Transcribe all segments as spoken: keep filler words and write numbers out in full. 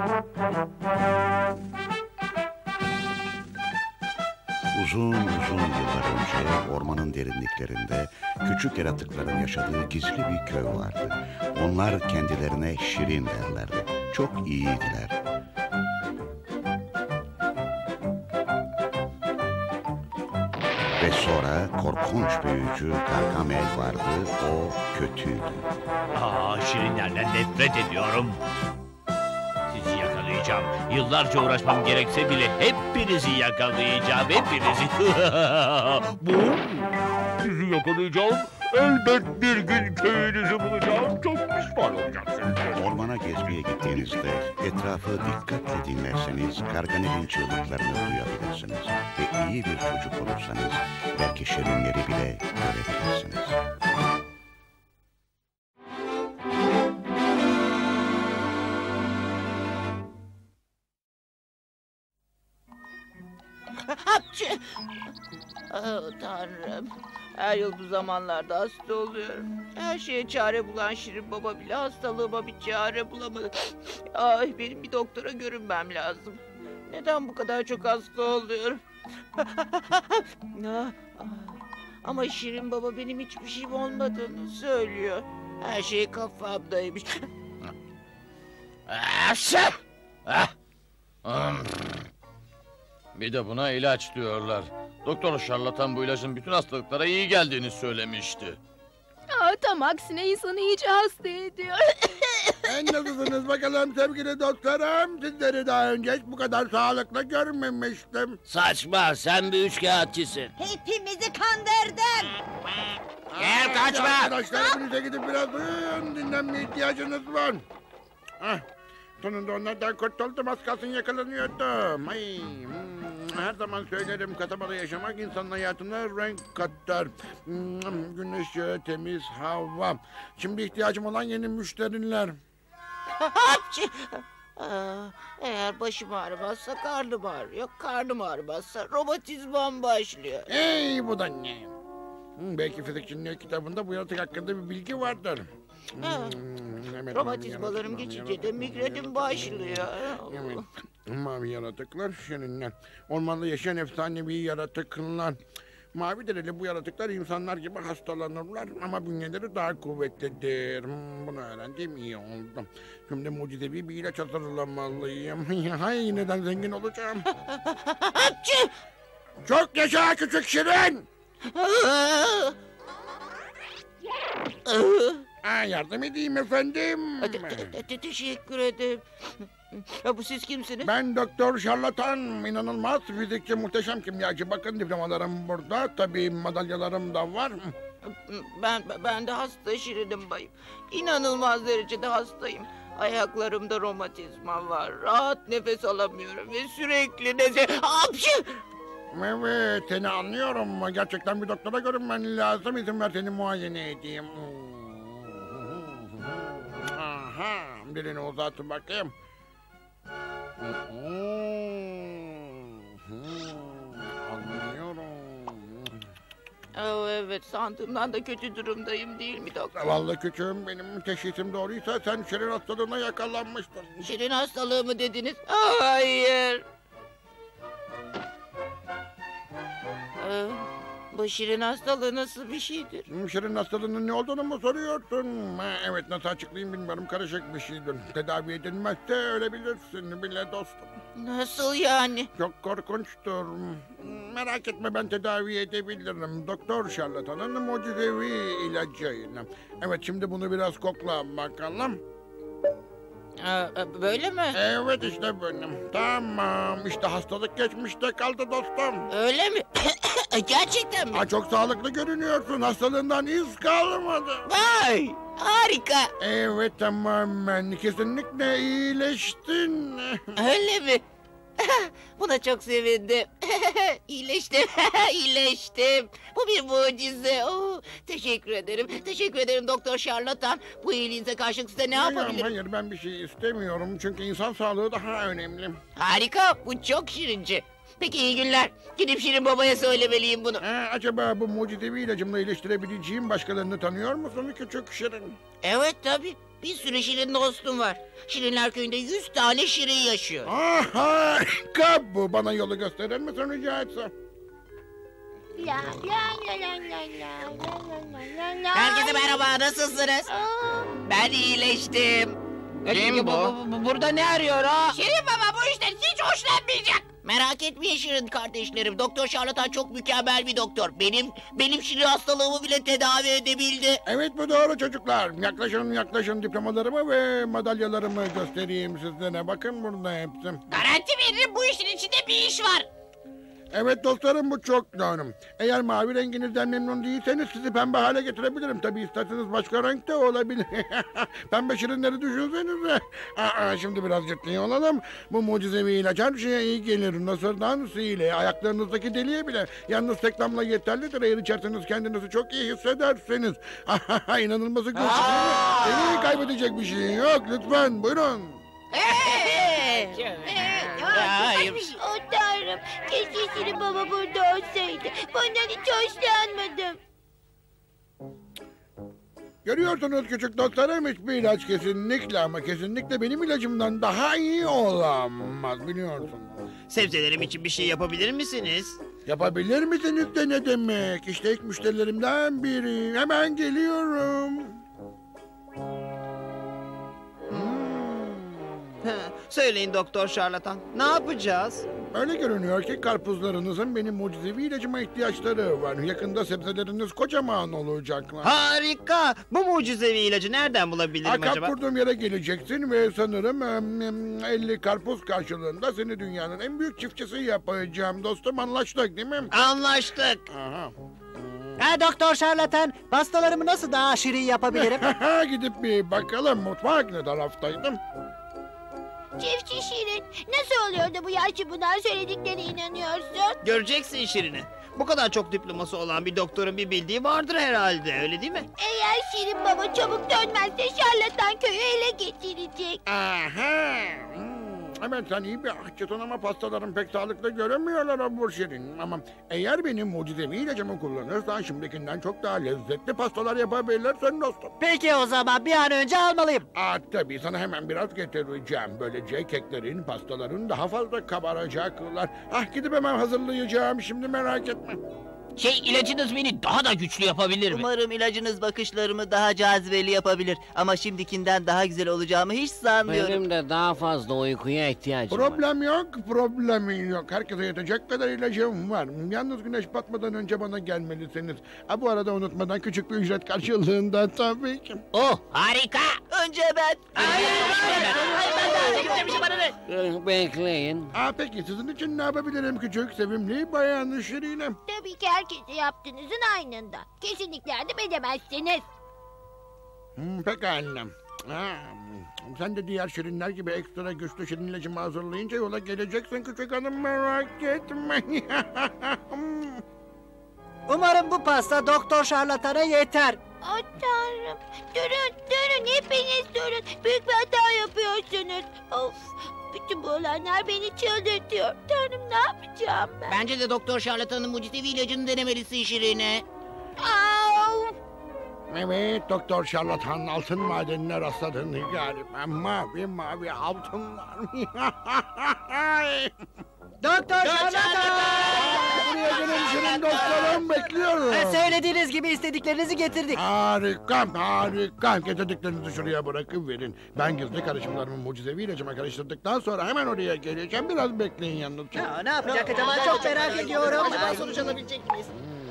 Uzun uzun yıllar önce ormanın derinliklerinde küçük yaratıkların yaşadığı gizli bir köy vardı. Onlar kendilerine Şirin derlerdi. Çok iyiydiler. Ve sonra korkunç büyücü Gargamel vardı. O kötüydü. Aa, Şirinlerden nefret ediyorum. Sizi yakalayacağım. Yıllarca uğraşmam gerekse bile hepinizi yakalayacağım. Hepinizi. Bu? Sizi yakalayacağım. Elbet bir gün köyünüzü bulacağım. Çok pişman olacaksınız. Ormana gezmeye gittiğinizde etrafı dikkatle dinlerseniz Gargamel'in çığlıklarını duyabilirsiniz. Ve iyi bir çocuk olursanız belki şirinleri bile görebilirsiniz. Hapçı! Oh, Tanrım. Her yıl bu zamanlarda hasta oluyorum. Her şeye çare bulan Şirin Baba bile hastalığıma bir çare bulamadı. Ay, benim bir doktora görünmem lazım. Neden bu kadar çok hasta oluyorum? Ah, ah. Ama Şirin Baba benim hiçbir şeyim olmadığını söylüyor. Her şey kafamdaymış. Bir de buna ilaç diyorlar. Doktor şarlatan bu ilacın bütün hastalıklara iyi geldiğini söylemişti. Aa, tam aksine insanı iyice hasta ediyor. En nasılsınız bakalım sevgili doktorum? Sizleri daha önce hiç bu kadar sağlıklı görmemiştim. Saçma, sen bir üçkağıtçısın. Hepimizi kandırdın. Gel, kaçma! Arkadaşlar hepinize gidip biraz uyuyun. Dinlenmeye ihtiyacınız var. Hah, sonunda onlardan kurtuldum. Az kalsın yakalanıyordum. Ay, hmm, her zaman söylerim, kasabada yaşamak insanın hayatına renk katar. Hmm, güneş ışığı, temiz hava. Şimdi ihtiyacım olan yeni müşteriler. Hapçı! Aa, eğer başım ağrımazsa karnım ağrıyor. Karnım ağrımazsa romatizmam başlıyor. Ey, bu da ne? Hmm, belki fizikçinin kitabında bu yaratık hakkında bir bilgi vardır. Ha, Hmm, hemen romatizmalarım mavi geçince yaratık, de mavi migrenim yaratık, başlıyor. Evet. Mavi yaratıklar şirinler. Ormanda yaşayan efsanevi yaratıklar. Mavi dereli bu yaratıklar insanlar gibi hastalanırlar ama bünyeleri daha kuvvetlidir. Hmm, bunu öğrendiğim iyi oldu. Şimdi mucizevi bir ilaç hazırlamalıyım. Hay, neden zengin olacağım? Hapçı! Çok yaşa küçük şirin! Aa, yardım edeyim efendim. Te- te- te- Teşekkür ederim. Ya, bu siz kimsiniz? Ben Doktor Şarlatan, inanılmaz fizikçi, muhteşem kimyacı. Bakın diplomalarım burada, tabii madalyalarım da var. Ben ben de hasta Şirinim bayım. İnanılmaz derecede hastayım. Ayaklarımda romatizma var. Rahat nefes alamıyorum ve sürekli nefes... Hapşı! Evet, seni anlıyorum. Gerçekten bir doktora görünmen lazım. İzin ver seni muayene edeyim. Aha, dilini uzat bakayım. Anlıyorum. Oh, evet, sandığımdan da kötü durumdayım değil mi doktor? Vallahi küçüğüm, benim teşhisim doğruysa sen şirin hastalığına yakalanmıştın. Şirin hastalığı mı dediniz? Hayır. Ee, bu şirin hastalığı nasıl bir şeydir? Şirin hastalığının ne olduğunu mu soruyorsun? Ha, evet, nasıl açıklayayım bilmiyorum, karışık bir şeydir. Tedavi edilmezse ölebilirsin bile dostum. Nasıl yani? Çok korkunçtur. Merak etme, ben tedavi edebilirim. Doktor Şarlatan'ın mucizevi ilacıyla. Evet, şimdi bunu biraz kokla bakalım. Ee, böyle mi? Evet, işte böyle. Tamam, işte hastalık geçmişte kaldı dostum. Öyle mi? Gerçekten mi? Ha, çok sağlıklı görünüyorsun. Hastalığından iz kalmadı. Vay! Harika! Evet, tamamen. Kesinlikle iyileştin. Öyle mi? Buna çok sevindim. İyileştim, iyileştim. Bu bir mucize. Oh, teşekkür ederim, teşekkür ederim Doktor Şarlatan. Bu iyiliğinize karşılık size ne Hayır, yapabilirim? hayır, ben bir şey istemiyorum. Çünkü insan sağlığı daha önemli. Harika, bu çok şirince. Peki, iyi günler. Gidip Şirin Baba'ya söylemeliyim bunu. Ha, acaba bu mucizevi ilacımla iyileştirebileceğim başkalarını tanıyor musun küçük şirin? Evet, tabii. Bir sürü şirin dostum var. Şirinler köyünde yüz tane şirin yaşıyor. Ah, harika bu. Bana yolu gösterir misin rica etsem? La la la la la la la la la. Herkese merhaba, nasılsınız? Aa, Ben iyileştim. Kim bu? Burada ne arıyor ha? Şirin baba bu işten hiç hoşlanmayacak. Merak etmeyin Şirin kardeşlerim. Doktor Şarlatan çok mükemmel bir doktor. Benim benim Şirin hastalığımı bile tedavi edebildi. Evet bu doğru çocuklar. Yaklaşın yaklaşın diplomalarımı ve madalyalarımı göstereyim sizlere. Bakın burada hepsi. Garanti veririm bu işin içinde bir iş var. Evet dostlarım bu çok doğru. Eğer mavi renginizden memnun değilseniz sizi pembe hale getirebilirim. Tabii isterseniz başka renk de olabilir. Pembe şirinleri düşünsenize. Aa, şimdi biraz ciddi olalım. Bu mucizevi ilaç her şeye iyi gelir. Nasırdan sihile, ayaklarınızdaki deliğe bile. Yalnız tek damla yeterlidir. Eğer içerseniz kendinizi çok iyi hissedersiniz. İnanılması güç. Deliği kaybedecek bir şey yok. Lütfen buyurun. Hayır. oh Tanrım, keşke Şirin baba burada olsaydı. Bundan hiç hoşlanmadım. Görüyorsunuz küçük dostlarım hiçbir ilaç kesinlikle ama kesinlikle benim ilacımdan daha iyi olamaz biliyorsun. Sebzelerim için bir şey yapabilir misiniz? Yapabilir misiniz de ne demek? İşte ilk müşterilerimden biri. Hemen geliyorum. Söyleyin Doktor Şarlatan, ne yapacağız? Öyle görünüyor ki karpuzlarınızın benim mucizevi ilacıma ihtiyaçları var. Yakında sebzeleriniz kocaman olacaklar. Harika! Bu mucizevi ilacı nereden bulabilirim Akap acaba? kurduğum yere geleceksin ve sanırım em, em, elli karpuz karşılığında seni dünyanın en büyük çiftçisi yapacağım. Dostum anlaştık değil mi? Anlaştık. Aha. Ha Doktor Şarlatan, pastalarımı nasıl daha şirin yapabilirim? Gidip bir bakalım mutfak ne taraftaydım? Çiftçi Şirin, nasıl oluyor da bu yaşlı bunlar söylediklerine inanıyorsun? Göreceksin Şirin'i. Bu kadar çok diploması olan bir doktorun bir bildiği vardır herhalde, öyle değil mi? Eğer Şirin baba çabuk dönmezse şarlatan köyü ele geçirecek. Aha. Hmm. Evet sen iyi bir ahçısın ama pastaların pek sağlıklı görünmüyorlar Obur Şirin. Ama eğer benim mucizevi ilacımı kullanırsan şimdikinden çok daha lezzetli pastalar yapabilirsin dostum. Peki o zaman bir an önce almalıyım. Aa, tabii sana hemen biraz getireceğim. Böylece keklerin, pastaların daha fazla kabaracaklar. Ah gidip hemen hazırlayacağım şimdi merak etme. Şey ilacınız beni daha da güçlü yapabilir mi? Umarım ilacınız bakışlarımı daha cazibeli yapabilir. Ama şimdikinden daha güzel olacağımı hiç sanmıyorum. Benim de daha fazla uykuya ihtiyacım var. Problem yok, problem yok. Herkese yetecek kadar ilacım var. Yalnız güneş batmadan önce bana gelmelisiniz. Ha, bu arada unutmadan küçük bir ücret karşılığında tabii ki. Oh harika. Önce ben. Hayır hayır. Hayır ben daha getirmişim bana ne? Eh, Bekleyin. Aa, peki sizin için ne yapabilirim küçük sevimli bayan Şirine? Tabii ki herkese yaptığınızın aynında. Kesinlikle yardım edemezsiniz. Hmm, pekala. Ha, sen de diğer şirinler gibi ekstra güçlü şirin ilacımı hazırlayınca yola geleceksin küçük hanım merak etme. Umarım bu pasta Doktor Şarlatan'a yeter. Oh Tanrım, durun durun hepiniz durun. Büyük bir hata yapıyorsunuz. Of, bütün bu olanlar beni çıldırtıyor. Tanrım ne yapacağım ben? Bence de Doktor Şarlatan'ın mucizevi ilacını denemelisin Şirin'e. Au! Evet doktor şarlatan altın madenine rastladın galiba. Mavi mavi altınlar. Doktor Şarlatan! Buraya gelin şirin dostlarım bekliyorum. Ha, söylediğiniz gibi istediklerinizi getirdik. Harika, harika. Getirdiklerinizi şuraya bırakıverin. Ben gizli karışımlarımı mucizevi ilacıma karıştırdıktan sonra hemen oraya geleceğim. Biraz bekleyin yalnızca. Ya, ne yapacak acaba çok merak ediyorum. Acaba sonuç alabilecek miyiz?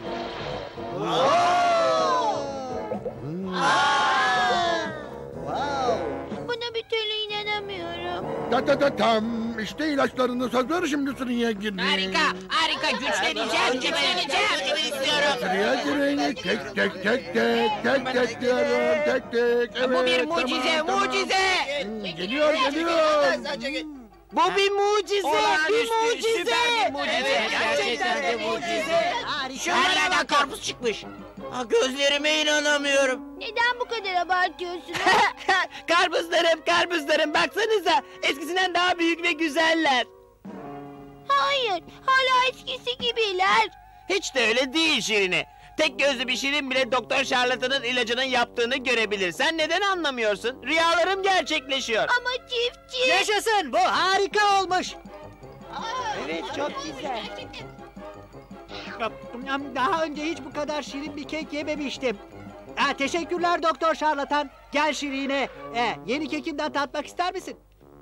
Buna bir türlü inanamıyorum. Ta ta ta tam. İşte ilaçlarınız hazır şimdi sıraya girin. Harika, harika güçleneceğim, güçleneceğim gibi istiyorum. Sıraya girin. Tek tek tek tek tek tek diyorum. Tek tek. Evet, Bu bir mucize, tamam, mucize. Tamam. Hmm, geliyor geliyor. Bu bir mucize, bir mucize. Süper bir mucize. Evet, gerçekten de mucize. Her yerden karpuz çıkmış. Ha, gözlerime inanamıyorum. Neden bu kadar abartıyorsunuz? Karpuzlarım, karpuzlarım baksanıza. Eskisinden daha büyük ve güzeller. Hayır, hala eskisi gibiler. Hiç de öyle değil Şirine. Tek gözlü bir şirin bile Doktor Şarlatan'ın ilacının yaptığını görebilir. Sen neden anlamıyorsun? Rüyalarım gerçekleşiyor. Ama çiftçi. Yaşasın, bu harika olmuş. Evet, çok güzel. Daha önce hiç bu kadar şirin bir kek yememiştim. Ha, teşekkürler Doktor Şarlatan. Gel Şirine. E, yeni kekimden tatmak ister misin?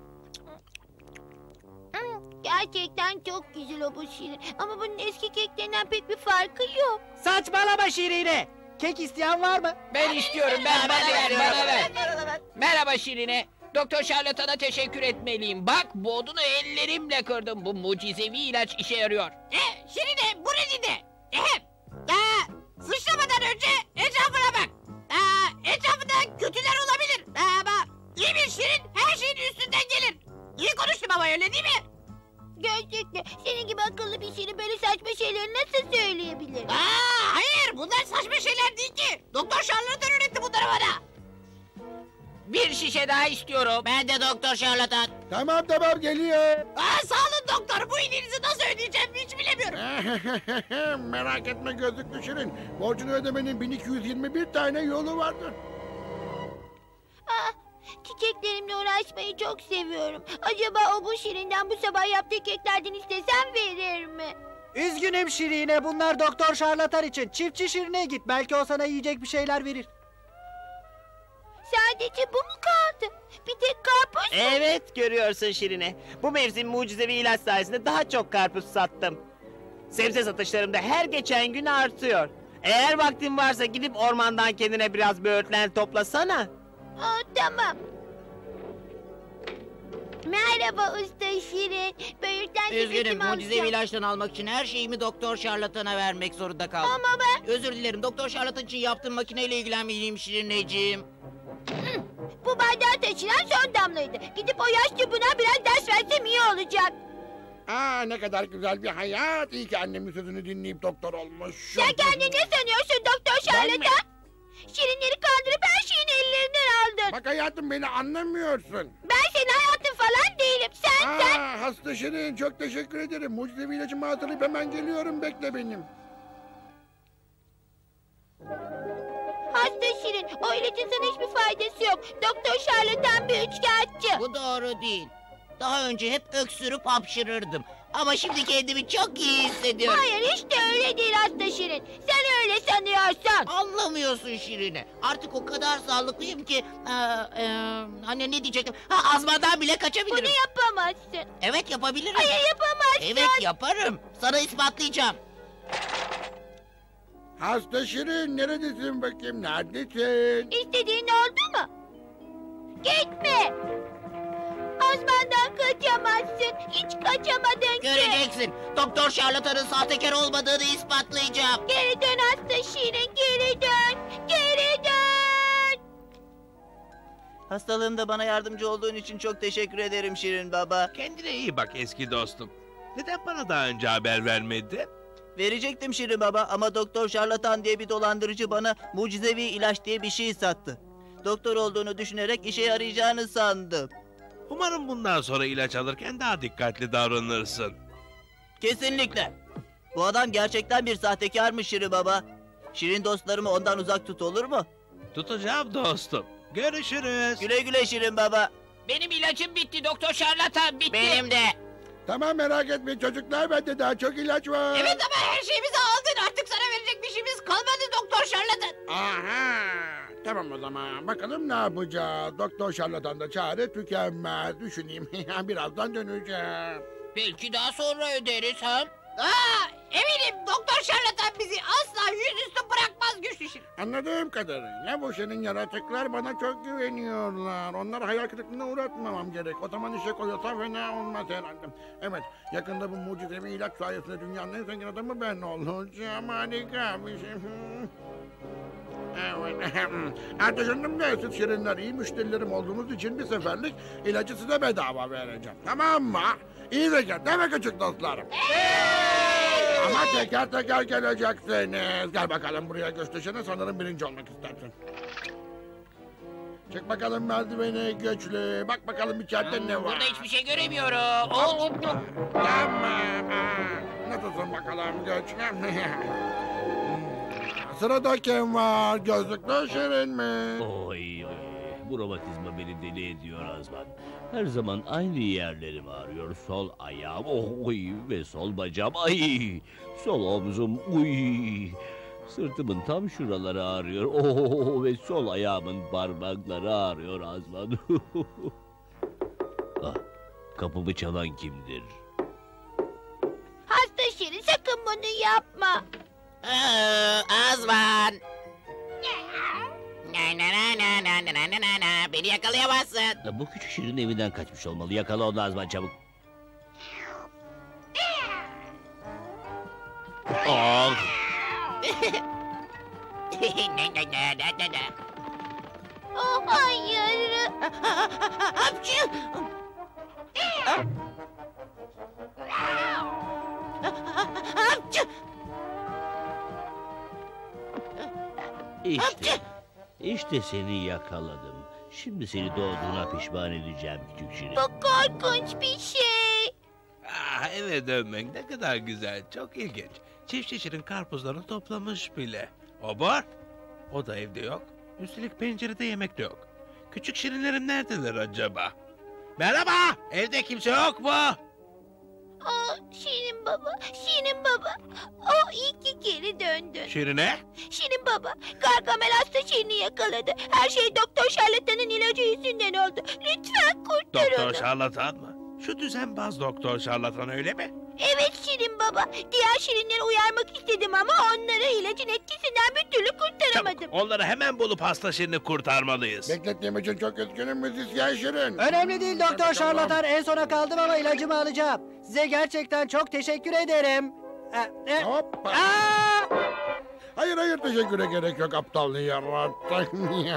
Hmm, Gerçekten çok güzel o bu şirin. Ama bunun eski keklerinden pek bir farkı yok. Saçmalama Şirine. Kek isteyen var mı? Ben istiyorum, ben, ben, ver, bana ver. Merhaba Şirine. Doktor Şarlatan'a teşekkür etmeliyim. Bak, bu odunu ellerimle kırdım. Bu mucizevi ilaç işe yarıyor. Eh, Şirine, bu ne dinle? Eh, aa, sıçramadan önce etrafına bak. Aa, etrafında kötüler olabilir. Aa, ama iyi bir şirin her şeyin üstünden gelir. İyi konuştum ama öyle değil mi? Gerçekten senin gibi akıllı bir şirin böyle saçma şeyleri nasıl söyleyebilir? Aa, hayır, bunlar saçma şeyler değil ki. Doktor Şarlatan öğretti bunları bana. Bir şişe daha istiyorum. Ben de Doktor Şarlatan. Tamam tamam geliyor. Aa, sağ olun doktor. Bu iyiliğinizi nasıl ödeyeceğim hiç bilemiyorum. Merak etme gözlüklü şirin. Borcunu ödemenin bin iki yüz yirmi bir tane yolu vardır. Ah, çiçeklerimle uğraşmayı çok seviyorum. Acaba o bu şirinden bu sabah yaptığı keklerden istesem verir mi? Üzgünüm Şirine, bunlar Doktor Şarlatan için. Çiftçi Şirine'ye git, belki o sana yiyecek bir şeyler verir. Sadece bu mu kaldı? Bir tek karpuz mu? Evet, görüyorsun Şirine. Bu mevsim mucizevi ilaç sayesinde daha çok karpuz sattım. Sebze satışlarım da her geçen gün artıyor. Eğer vaktin varsa gidip ormandan kendine biraz böğürtlen toplasana. Aa, tamam. Merhaba usta Şirin. Böğürtlen Üzgünüm, sepetimi mucizevi alacağım. ilaçtan almak için her şeyimi Doktor Şarlatan'a vermek zorunda kaldım. Ama ben... Özür dilerim, Doktor Şarlatan için yaptığım makineyle ilgilenmeliyim Şirineciğim. Bu bardağı taşıran son damlaydı. Gidip o yaş çubuğuna biraz ders versem iyi olacak. Aa, ne kadar güzel bir hayat. İyi ki annemin sözünü dinleyip doktor olmuş. Sen kendini ne sanıyorsun Doktor Ben mi? Şarlatan? Şirinleri kandırıp her şeyini ellerinden aldın. Bak hayatım, beni anlamıyorsun. Ben senin hayatın falan değilim. Sen Aa, sen... hasta Şirin, çok teşekkür ederim. Mucizevi ilacımı hatırlayıp hemen geliyorum. Bekle benim. Hasta Şirin. O ilacın sana hiçbir faydası yok. Doktor Şarlatan bir üçkağıtçı. Bu doğru değil. Daha önce hep öksürüp hapşırırdım. Ama şimdi kendimi çok iyi hissediyorum. Hayır hiç de öyle değil hasta Şirin. Sen öyle sanıyorsun. Anlamıyorsun Şirin'i. Artık o kadar sağlıklıyım ki... E, e, hani ne diyecektim? Ha, azmadan bile kaçabilirim. Bunu yapamazsın. Evet, yapabilirim. Hayır yapamazsın. Evet, yaparım. Sana ispatlayacağım. Hasta Şirin, neredesin bakayım, neredesin? İstediğin oldu mu? Gitme. Azmandan kaçamazsın. Hiç kaçamadın ki. Göreceksin. Doktor Şarlatan'ın sahtekar olmadığını ispatlayacağım. Geri dön hasta Şirin. Geri dön. Geri dön. Hastalığımda bana yardımcı olduğun için çok teşekkür ederim Şirin Baba. Kendine iyi bak eski dostum. Neden bana daha önce haber vermedin? Verecektim Şirin Baba ama Doktor Şarlatan diye bir dolandırıcı bana mucizevi ilaç diye bir şey sattı. Doktor olduğunu düşünerek işe yarayacağını sandım. Umarım bundan sonra ilaç alırken daha dikkatli davranırsın. Kesinlikle. Bu adam gerçekten bir sahtekarmış Şirin Baba. Şirin dostlarımı ondan uzak tut, olur mu? Tutacağım dostum. Görüşürüz. Güle güle Şirin Baba. Benim ilacım bitti Doktor Şarlatan, bitti. Benim de. Tamam, merak etmeyin çocuklar, bende daha çok ilaç var. Evet ama her şeyimizi aldın. Artık sana verecek bir şeyimiz kalmadı Doktor Şarlatan. Aha! Tamam o zaman. Bakalım ne yapacağız? Doktor Şarlatan'da çare tükenmez. Düşüneyim. Birazdan döneceğim. Belki daha sonra öderiz ha. Aa, eminim Doktor Şarlatan bizi asla yüzüstü bırakmaz güçlü Şirin. Anladığım kadarıyla bu senin yaratıklar bana çok güveniyorlar. Onları hayal kırıklığına uğratmamam gerek. O zaman işe koyulsam fena olmaz herhalde. Evet, yakında bu mucizevi ilaç sayesinde dünyanın en zengin adamı ben olacağım. Harika bir şey. Evet. Ha, düşündüm de siz Şirinler iyi müşterilerim olduğunuz için bir seferlik ilacı size bedava vereceğim. Tamam mı? İyi de gel, değil mi küçük dostlarım? Ama teker teker geleceksiniz. Gel bakalım buraya gösterişine, sanırım birinci olmak istersin. Çık bakalım merdiveni güçlü. Bak bakalım içeride ne var. Burada hiçbir şey göremiyorum. Oh. Tamam. Nasılsın bakalım güçlü? Sırada kim var? Gözlüklü Şirin mi? Oy oy. Bu romatizma beni deli ediyor Azman. Her zaman aynı yerlerim ağrıyor. Sol ayağım oy ve sol bacağım ay. Sol omzum uy. Sırtımın tam şuraları ağrıyor. Oh ve sol ayağımın parmakları ağrıyor Azman. Ah, kapımı çalan kimdir? Hasta Şirin sakın bunu yapma. Aa, Azman. Na na na na na na na na na. Beni yakalayamazsın. Ya bu küçük Şirin evinden kaçmış olmalı. Yakala onu Azman çabuk. Ah. Oh hayır. Hapçı. Hapçı. İşte, işte seni yakaladım. Şimdi seni doğduğuna pişman edeceğim küçük Şirin. Bu korkunç bir şey. Ah, eve dönmek ne kadar güzel, çok ilginç. Çiftçi Şirin karpuzlarını toplamış bile. Obor, o da evde yok. Üstelik pencerede yemek de yok. Küçük Şirinlerim neredeler acaba? Merhaba, evde kimse yok mu? Oh Şirin baba, Şirin baba. Oh iyi ki geri döndün. Şirine? Şirin baba, Gargamel hasta Şirin'i yakaladı. Her şey Doktor Şarlatan'ın ilacı yüzünden oldu. Lütfen kurtar Doktor onu. şarlatan mı? Şu düzenbaz doktor şarlatan öyle mi? Evet Şirin baba. Diğer Şirinleri uyarmak istedim ama onları ilacın etkisinden bir türlü kurtaramadım. Çabuk, onları hemen bulup hasta Şirin'i kurtarmalıyız. Beklettiğim için çok üzgünüm müzisyen Şirin. Önemli değil Doktor Şarlatan. En sona kaldım ama ilacımı alacağım. Size gerçekten çok teşekkür ederim. E, e, Hoppa. aa! Hayır hayır teşekküre gerek yok aptal yaratık.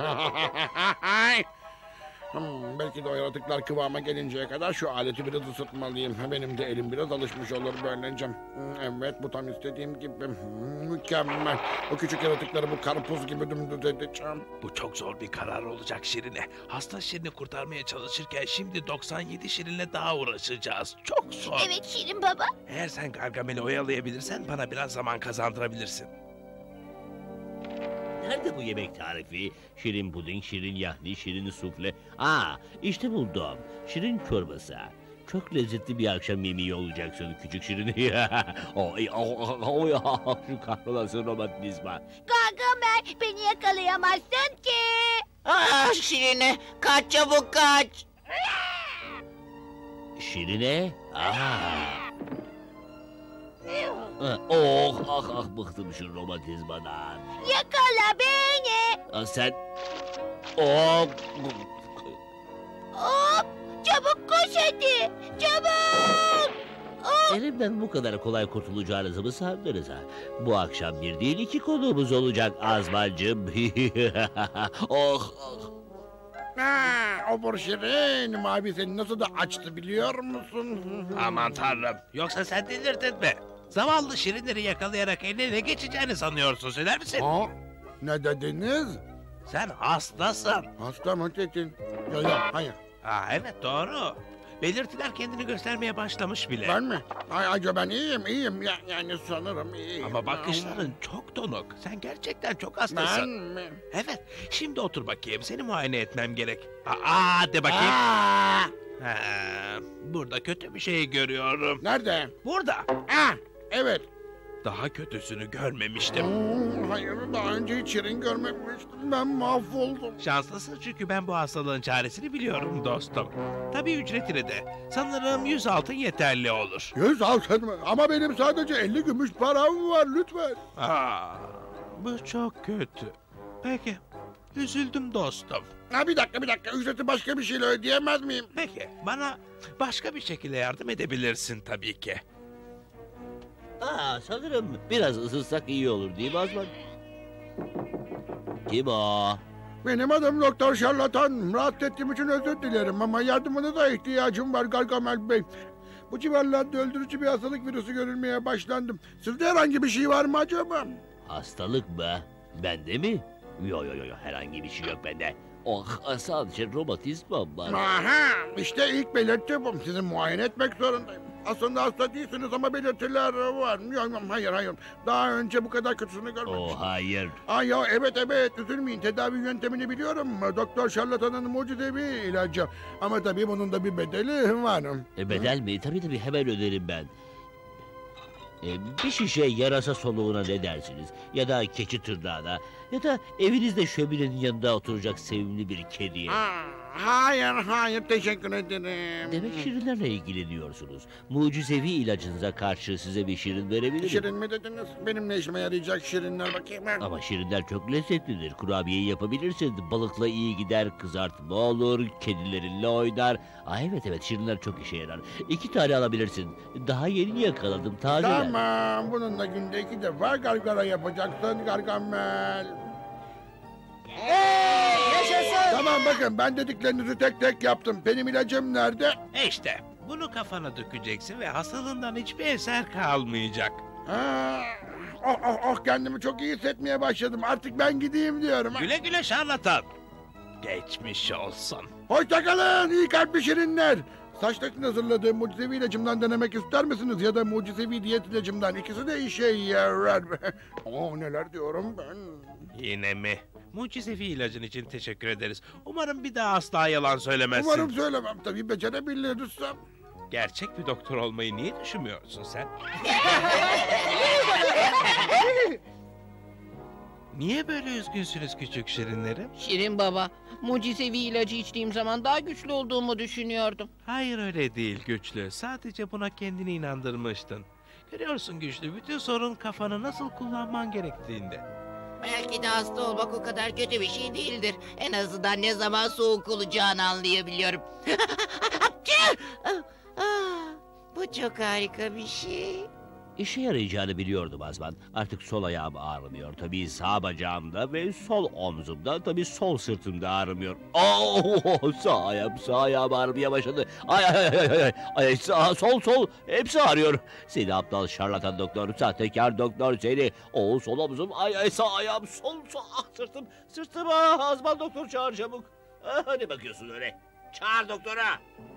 Hmm, belki de o yaratıklar kıvama gelinceye kadar şu aleti biraz ısıtmalıyım. Benim de elim biraz alışmış olur böylece. Hmm, evet bu tam istediğim gibi. Hmm, mükemmel. O küçük yaratıkları bu karpuz gibi dümdüz edeceğim. Bu çok zor bir karar olacak Şirine. Hasta Şirin'i kurtarmaya çalışırken şimdi doksan yedi Şirin'le daha uğraşacağız. Çok zor. Evet Şirin baba. Eğer sen Gargamel'i oyalayabilirsen bana biraz zaman kazandırabilirsin. Nerede bu yemek tarifi? Şirin puding, şirin yahni, şirin sufle. Aa, işte buldum. Şirin çorbası. Çok lezzetli bir akşam yemeği olacaksın küçük Şirin. Oy, oy, oy, şu kahrolası romantizma. Gargamel beni yakalayamazsın ki. Ah Şirine, kaç çabuk kaç. Şirine? Aa. Oh, ah, ah, bıktım şu romantizmadan. Yakala beni. Ah, sen... Oh... Hop, çabuk koş hadi. Çabuk. Oh. Elimden bu kadar kolay kurtulacağınızı mı sandınız ha? Bu akşam bir değil iki konuğumuz olacak Azmancığım. Oh, oh. Ha, obur Şirin. Mavi seni nasıl da açtı biliyor musun? Aman tanrım. Yoksa sen delirdin mi? Zavallı Şirinleri yakalayarak eline geçeceğini sanıyorsun, söyler misin? Ha, ne dediniz? Sen hastasın. Hasta mı dedin? Yok yok hayır. Aa, evet doğru. Belirtiler kendini göstermeye başlamış bile. Ben mi? Ay acaba ben iyiyim iyiyim ya, yani sanırım iyiyim. Ama bakışların çok donuk. Sen gerçekten çok Ben hastasın. mi? Evet. Şimdi otur bakayım. Seni muayene etmem gerek. Aa, de bakayım. Aa! Ha, burada kötü bir şey görüyorum. Nerede? Burada. Ah, evet. Daha kötüsünü görmemiştim. Hmm, hayır daha önce hiç Şirin görmemiştim. Ben mahvoldum. Şanslısın çünkü ben bu hastalığın çaresini biliyorum dostum. Tabii ücretini de. Sanırım yüz altın yeterli olur. Yüz altın mı? Ama benim sadece elli gümüş param var lütfen. Aa, bu çok kötü. Peki. Üzüldüm dostum. Ha, bir dakika bir dakika ücreti başka bir şeyle ödeyemez miyim? Peki bana başka bir şekilde yardım edebilirsin tabii ki. Aa, sanırım biraz ısırsak iyi olur değil mi Azman? Kim o? Benim adım Doktor Şarlatan. Rahatsız ettiğim için özür dilerim ama yardımınıza ihtiyacım var Gargamel Bey. Bu civarlarda öldürücü bir hastalık virüsü görülmeye başlandım. Sizde herhangi bir şey var mı acaba? Hastalık mı? Bende mi? Yo yo yo yo, herhangi bir şey yok bende. Oh, sadece romatizmam var. Aha, işte ilk belirti bu. Sizi muayene etmek zorundayım. Aslında hasta değilsiniz ama belirtiler var. Yok, yok, hayır hayır. Daha önce bu kadar kötüsünü görmedim. Oh hayır. Ay ya evet evet üzülmeyin. Tedavi yöntemini biliyorum. Doktor Şarlatan'ın mucizevi ilacı. Ama tabii bunun da bir bedeli var. E, bedel mi? Tabii tabii hemen öderim ben. E, bir şişe yarasa soluğuna ne dersiniz? Ya da keçi tırnağına? Ya da evinizde şöminenin yanında oturacak sevimli bir kediye? Aa, hayır hayır teşekkür ederim. Demek şirinlerle ilgileniyorsunuz. Mucizevi ilacınıza karşı size bir şirin verebilirim. Şirin mi dediniz? Benim ne işime yarayacak şirinler bakayım. Ama şirinler çok lezzetlidir. Kurabiyeyi yapabilirsin. Balıkla iyi gider, kızartma olur, kedilerinle oynar. Aa, evet evet şirinler çok işe yarar. İki tane alabilirsin. Daha yeni yakaladım tazeler. Tamam bununla günde iki defa gargara yapacaksın Gargamel. Hey, yaşasın! Tamam bakın ben dediklerinizi tek tek yaptım. Benim ilacım nerede? İşte bunu kafana dökeceksin ve hastalığından hiçbir eser kalmayacak. Ha, oh oh oh kendimi çok iyi hissetmeye başladım. Artık ben gideyim diyorum. Güle güle şarlatan. Geçmiş olsun. Hoşçakalın iyi kalpli şirinler. Saçlarını hazırladığım mucizevi ilacımdan denemek ister misiniz? Ya da mucizevi diyet ilacımdan. İkisi de işe yarar. Oh neler diyorum ben. Yine mi? Mucizevi ilacın için teşekkür ederiz. Umarım bir daha asla yalan söylemezsin. Umarım söylemem tabii becerebilirsem. Gerçek bir doktor olmayı niye düşünmüyorsun sen? Niye böyle üzgünsünüz küçük şirinlerim? Şirin baba, mucizevi ilacı içtiğim zaman daha güçlü olduğumu düşünüyordum. Hayır öyle değil güçlü. Sadece buna kendini inandırmıştın. Görüyorsun güçlü, bütün sorun kafanı nasıl kullanman gerektiğinde. Belki de hasta olmak o kadar kötü bir şey değildir. En azından ne zaman soğuk olacağını anlayabiliyorum. Ah, bu çok harika bir şey. İşe yarayacağını biliyordum Azman. Artık sol ayağım ağrımıyor. Tabii sağ bacağımda ve sol omzumda, tabii sol sırtımda ağrımıyor. Oh, sağ ayağım, sağ ayağım ağrımaya başladı. Ay ay ay ay ay, ay sağ, sol sol hepsi ağrıyor. Seni aptal şarlatan doktor, sahtekar doktor seni. O sol omzum, ay ay sağ ayağım, sol sol ah, sırtım, sırtım ah, Azman doktor çağır çabuk. Ah, ne bakıyorsun öyle? Çağır doktora.